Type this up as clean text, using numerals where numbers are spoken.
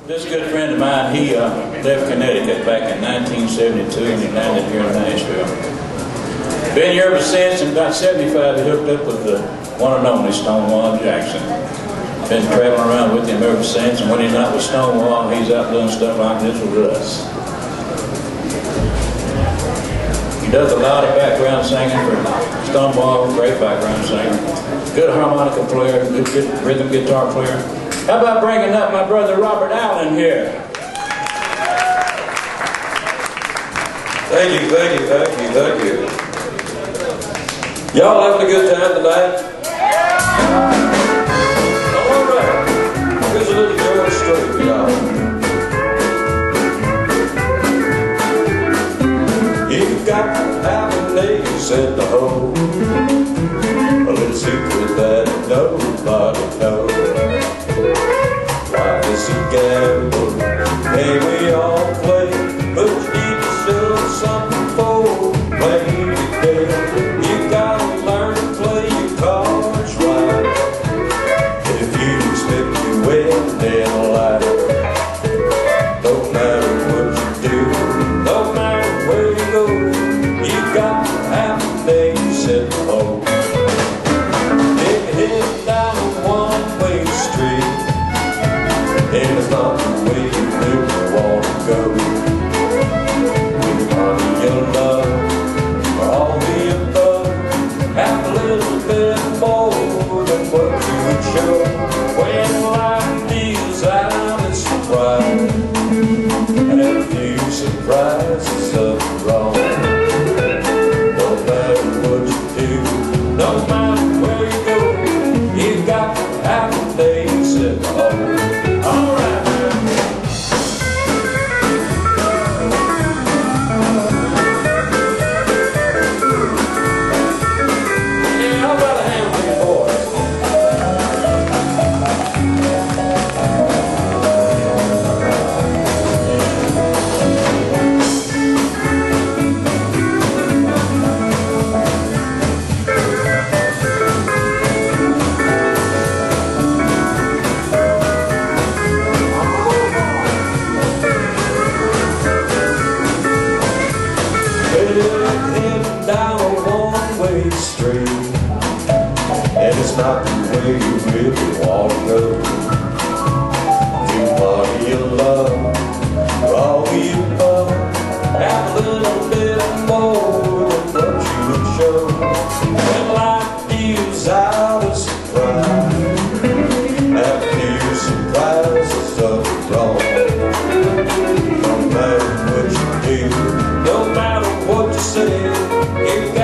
This good friend of mine, he left Connecticut back in 1972 and he landed here in Nashville. Been here ever since. In about 75, he hooked up with the one and only Stonewall Jackson. Been traveling around with him ever since, and when he's not with Stonewall, he's out doing stuff like this with us. He does a lot of background singing for Stonewall, great background singer. Good harmonica player, good rhythm guitar player. How about bringing up my brother Robert Allen here? Thank you, thank you, thank you, thank you. Y'all having a good time tonight? All right. Here's a little George Strait for y'all. You've got to have an ace in the hole, a little secret that nobody knows. Life is a gamble, hey, we all play, but you need to show something for playing the game. You gotta learn to play your cards right. If you expect to win in life, no matter what you do, no matter where you go, you got to have an ace in the hole. If you head down a one-way street, and it's not the way you really want to go, with money and love, or all the above, have a little bit more than what you would show. When life deals out its surprise, and a few surprises of wrong. No matter what you do, no matter where you go, you got to have an ace in the hole. All right. Yeah, how about a hand for your boys? Heading down a one-way street, and it's not the way you really want to go. You want your love, for all you love, have a little bit more than what you would show. When life deals out a surprise, have few surprises of wrong. No matter what you do, no matter what you say, you